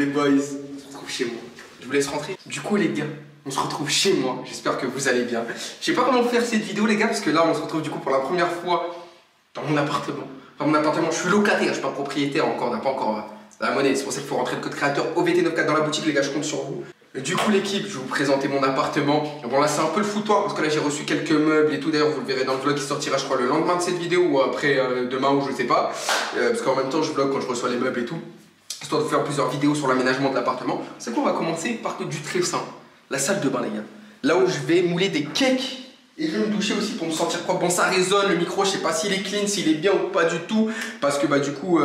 les boys, on se retrouve chez moi. Je vous laisse rentrer. Du coup les gars, on se retrouve chez moi. J'espère que vous allez bien. Je sais pas comment faire cette vidéo les gars, parce que là on se retrouve du coup pour la première fois dans mon appartement. Enfin mon appartement, je suis locataire, je suis pas propriétaire encore, on n'a pas encore la monnaie. C'est pour ça qu'il faut rentrer le code créateur OVT94 dans la boutique les gars, je compte sur vous. Du coup l'équipe, je vais vous présenter mon appartement. Bon là c'est un peu le foutoir parce que là j'ai reçu quelques meubles et tout. D'ailleurs vous le verrez dans le vlog qui sortira je crois le lendemain de cette vidéo ou après demain ou je sais pas. Parce qu'en même temps je vlog quand je reçois les meubles et tout. Histoire de faire plusieurs vidéos sur l'aménagement de l'appartement. C'est qu'on va commencer par du très simple. La salle de bain les gars. Là où je vais mouler des cakes. Et je vais me doucher aussi pour me sentir propre. Bon ça résonne, le micro je sais pas s'il est clean, s'il est bien ou pas du tout. Parce que bah du coup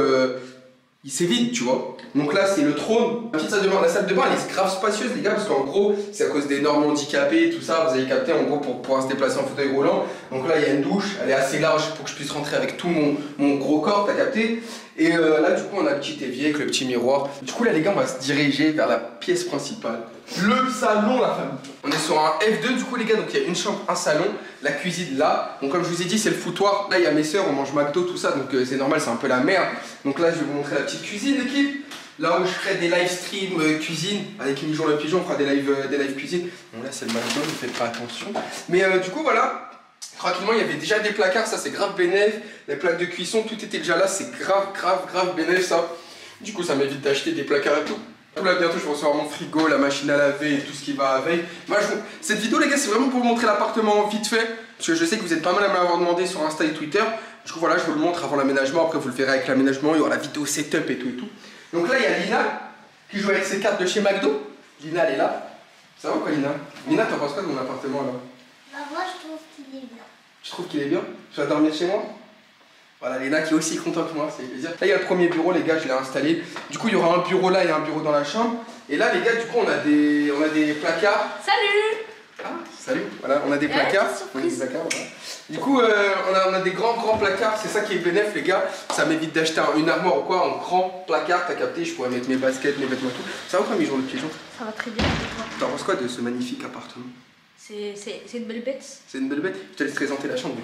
c'est vide tu vois. Donc là c'est le trône. La petite salle de bain, la salle de bain elle est grave spacieuse les gars. Parce qu'en gros c'est à cause des normes handicapées tout ça. Vous avez capté en gros pour pouvoir se déplacer en fauteuil roulant. Donc là il y a une douche, elle est assez large pour que je puisse rentrer avec tout mon gros corps, t'as capté. Et là du coup on a le petit évier avec le petit miroir. Du coup là les gars on va se diriger vers la pièce principale. Le salon la famille. On est sur un F2 du coup les gars, donc il y a une chambre, un salon, la cuisine là. Donc comme je vous ai dit c'est le foutoir. Là il y a mes soeurs, on mange McDo tout ça, donc c'est normal, c'est un peu la merde. Donc là je vais vous montrer la petite cuisine l'équipe. Là où je ferai des live streams cuisine avec Mijon le pigeon, on fera des live cuisine. Bon là c'est le McDo, ne faites pas attention. Mais du coup voilà. Tranquillement, il y avait déjà des placards, ça c'est grave bénéf. Les plaques de cuisson, tout était déjà là, c'est grave bénéf ça. Du coup, ça m'évite d'acheter des placards et tout. Là, bientôt, je vais recevoir mon frigo, la machine à laver et tout ce qui va avec. Moi, cette vidéo, les gars, c'est vraiment pour vous montrer l'appartement vite fait. Parce que je sais que vous êtes pas mal à m'avoir demandé sur Insta et Twitter. Du coup, voilà, je vous le montre avant l'aménagement. Après, vous le verrez avec l'aménagement. Il y aura la vidéo setup et tout et tout. Donc là, il y a Lina qui joue avec ses cartes de chez McDo. Lina, elle est là. Ça va quoi, Lina? Lina, t'en penses quoi de mon appartement là? Bah, moi, je trouve qu'il est bien. Tu trouves qu'il est bien? Tu vas dormir chez moi? Voilà, Léna qui est aussi contente que moi, c'est plaisir. Là, il y a le premier bureau, les gars, je l'ai installé. Du coup, il y aura un bureau là et un bureau dans la chambre. Et là, les gars, du coup, on a des placards. Salut! Ah, salut! Voilà, on a des placards. On a des placards, voilà. Du coup, on a des grands placards. C'est ça qui est bénéf, les gars. Ça m'évite d'acheter une armoire ou quoi, un grand placard. T'as capté? Je pourrais mettre mes baskets, mes vêtements, tout. Ça va quoi, Mijon le pigeon? Ça va très bien. T'en penses quoi de ce magnifique appartement? C'est une belle bête. C'est une belle bête. Je te laisse présenter la chambre.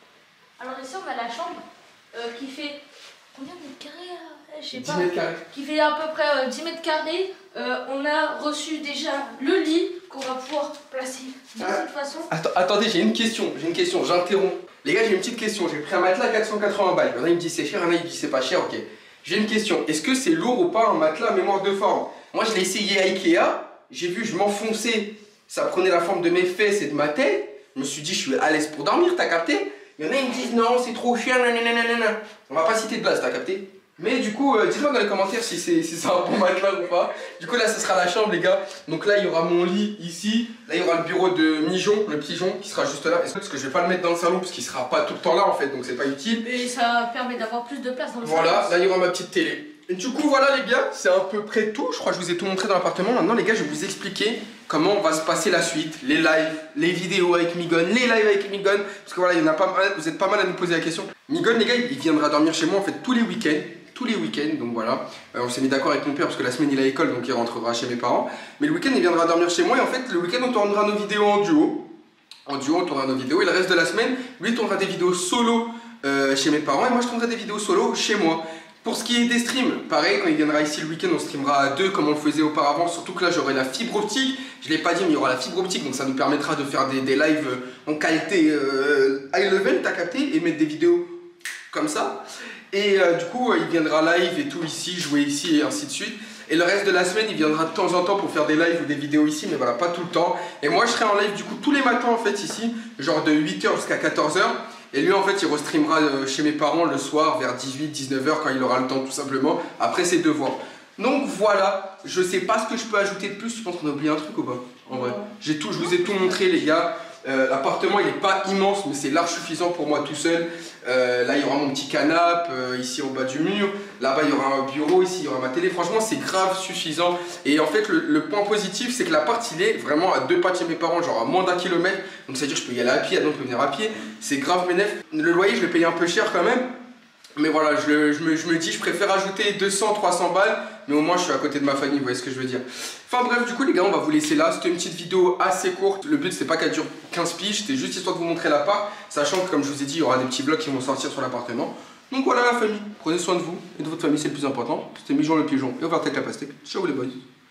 Alors ici on a la chambre qui fait combien de mètres carrés là? Je sais 10 pas. mètres carrés. Qui fait à peu près 10 mètres carrés. On a reçu déjà le lit qu'on va pouvoir placer de cette façon. Attendez, j'ai une question, j'interromps. Les gars, j'ai une petite question. J'ai pris un matelas à 480 balles. Il y en a, il me dit c'est cher, il y en a, il me dit c'est pas cher, ok. J'ai une question. Est-ce que c'est lourd ou pas un matelas à mémoire de forme? Moi, je l'ai essayé à Ikea. J'ai vu, je m'enfonçais. Ça prenait la forme de mes fesses et de ma tête. Je me suis dit, je suis à l'aise pour dormir, t'as capté? Il y en a, ils me disent non, c'est trop cher, nanana. On va pas citer de place, t'as capté? Mais du coup, dites-moi dans les commentaires si c'est un bon matelas ou pas. Du coup, là, ce sera la chambre, les gars. Donc là, il y aura mon lit ici. Là, il y aura le bureau de Mijon, le pigeon, qui sera juste là. Parce que je vais pas le mettre dans le salon, parce qu'il sera pas tout le temps là, en fait. Donc, c'est pas utile. Et ça permet d'avoir plus de place dans le salon. Voilà, là, il y aura ma petite télé. Et du coup, voilà, les gars, c'est à peu près tout. Je crois que je vous ai tout montré dans l'appartement. Maintenant, les gars, je vais vous expliquer comment va se passer la suite. Les lives, les vidéos avec Migon, les lives avec Migon. Parce que voilà, il y en a pas mal, vous êtes pas mal à nous poser la question. Migon, les gars, il viendra dormir chez moi, en fait, tous les week-ends. Donc voilà, on s'est mis d'accord avec mon père parce que la semaine il a école donc il rentrera chez mes parents. Mais le week-end il viendra dormir chez moi et en fait le week-end on tournera nos vidéos en duo. On tournera nos vidéos et le reste de la semaine, lui tournera des vidéos solo chez mes parents et moi je tournerai des vidéos solo chez moi. Pour ce qui est des streams, pareil, quand il viendra ici le week-end, on streamera à deux comme on le faisait auparavant. Surtout que là j'aurai la fibre optique, je l'ai pas dit mais il y aura la fibre optique donc ça nous permettra de faire des lives en qualité high level, t'as capté, et mettre des vidéos comme ça. Et du coup il viendra live et tout ici, jouer ici et ainsi de suite. Et le reste de la semaine il viendra de temps en temps pour faire des lives ou des vidéos ici, mais voilà, pas tout le temps. Et moi je serai en live du coup tous les matins en fait ici, genre de 8 h jusqu'à 14 h. Et lui en fait il restreamera chez mes parents le soir vers 18-19 h quand il aura le temps tout simplement, après ses devoirs. Donc voilà, je sais pas ce que je peux ajouter de plus, je pense qu'on a oublié un truc ou pas? En vrai, je vous ai tout montré les gars. L'appartement il n'est pas immense mais c'est large suffisant pour moi tout seul. Là il y aura mon petit canapé ici au bas du mur. Là-bas il y aura un bureau, ici il y aura ma télé. Franchement c'est grave suffisant. Et en fait le point positif c'est que l'appart il est vraiment à 2 pas de chez mes parents, genre à moins d'1 kilomètre. Donc c'est à dire que je peux y aller à pied, Adam peut venir à pied. C'est grave bénéf. Le loyer je vais payer un peu cher quand même. Mais voilà, je me dis, je préfère ajouter 200-300 balles, mais au moins je suis à côté de ma famille, vous voyez ce que je veux dire. Enfin bref, du coup les gars, on va vous laisser là. C'était une petite vidéo assez courte. Le but c'était pas qu'elle dure 15 piges, c'était juste histoire de vous montrer l'appart, sachant que comme je vous ai dit, il y aura des petits vlogs qui vont sortir sur l'appartement. Donc voilà la famille, prenez soin de vous et de votre famille, c'est le plus important. C'était Mijon le pigeon et Overtake la pastèque. Ciao les boys.